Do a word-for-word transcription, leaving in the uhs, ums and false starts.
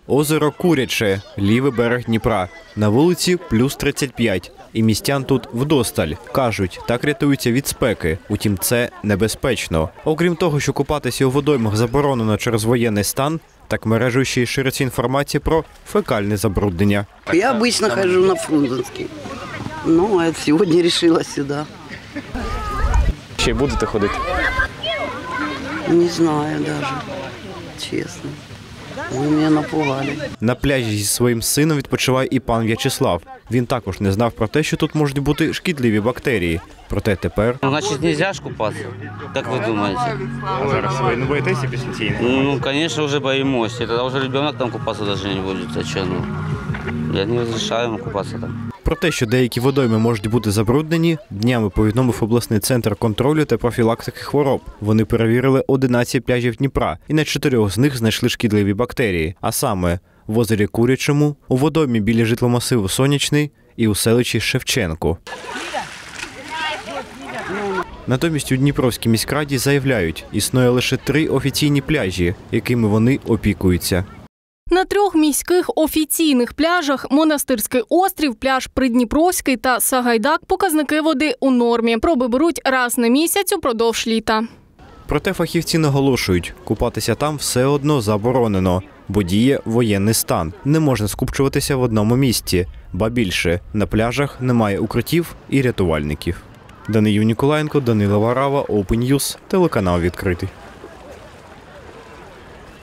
Озеро Куряче, лівий берег Дніпра. На вулиці плюс тридцять п'ять. І містян тут вдосталь. Кажуть, так рятуються від спеки. Утім, це небезпечно. Окрім того, що купатися у водоймах заборонено через воєнний стан, так мережею ще й шириться інформація про фекальне забруднення. Я обычно хожу на Фрунзенский. Ну, а сьогодні вирішила сюди. Ще будете ходити? Не знаю даже, чесно. Ви мене напугали. На пляжі зі своїм сином відпочиває і пан В'ячеслав. Він також не знав про те, що тут можуть бути шкідливі бактерії. Проте тепер... Значить, не можна ж купатися? Як ви думаєте? А зараз ви не боїтеся після цієї? Ну, звісно, вже боїмося. Тоді вже дитина там купатися навіть не буде. А що, ну? Я не розрішаю йому купатися там. Про те, що деякі водойми можуть бути забруднені, днями повідомив обласний центр контролю та профілактики хвороб. Вони перевірили одинадцять пляжів Дніпра, і на чотирьох з них знайшли шкідливі бактерії. А саме в озері Курячому, у водоймі біля житломасиву Сонячний і у селищі Шевченко. Натомість у Дніпровській міськраді заявляють, існує лише три офіційні пляжі, якими вони опікуються. На трьох міських офіційних пляжах – Монастирський острів, пляж Придніпровський та Сагайдак – показники води у нормі. Проби беруть раз на місяць упродовж літа. Проте фахівці наголошують, купатися там все одно заборонено, бо діє воєнний стан. Не можна скупчуватися в одному місці, ба більше – на пляжах немає укриттів і рятувальників. Даниїл Ніколаєнко, Данило Варава, Open News, телеканал «Відкритий».